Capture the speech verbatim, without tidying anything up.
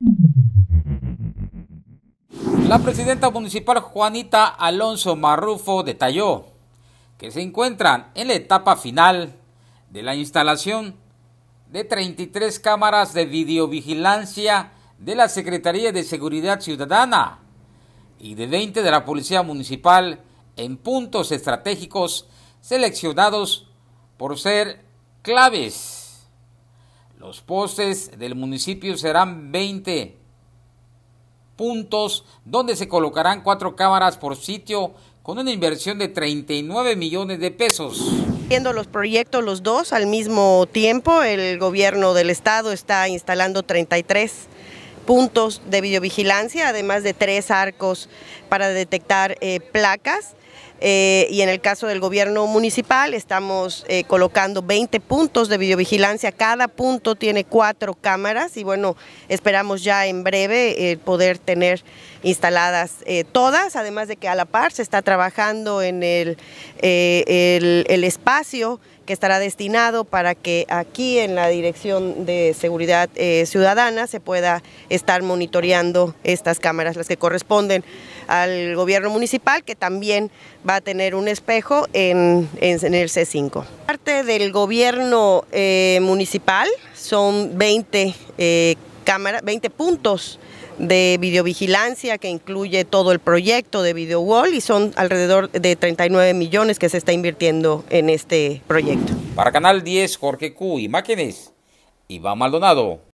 La presidenta municipal Juanita Alonso Marrufo detalló que se encuentran en la etapa final de la instalación de treinta y tres cámaras de videovigilancia de la Secretaría de Seguridad Ciudadana y de veinte de la Policía Municipal en puntos estratégicos seleccionados por ser claves. Los postes del municipio serán veinte puntos donde se colocarán cuatro cámaras por sitio con una inversión de treinta y nueve millones de pesos. Viendo los proyectos los dos al mismo tiempo, el gobierno del estado está instalando treinta y tres puntos de videovigilancia, además de tres arcos para detectar eh, placas. Eh, y en el caso del gobierno municipal estamos eh, colocando veinte puntos de videovigilancia, cada punto tiene cuatro cámaras y bueno, esperamos ya en breve eh, poder tener instaladas eh, todas, además de que a la par se está trabajando en el, eh, el, el espacio que estará destinado para que aquí en la Dirección de Seguridad eh, Ciudadana se pueda estar monitoreando estas cámaras, las que corresponden al gobierno municipal, que también va a tener un espejo en, en, en el C cinco. Parte del gobierno eh, municipal son veinte eh, cámaras, veinte puntos de videovigilancia que incluye todo el proyecto de Video Wall y son alrededor de treinta y nueve millones que se está invirtiendo en este proyecto. Para Canal diez, Jorge Q, imágenes, Iván Maldonado.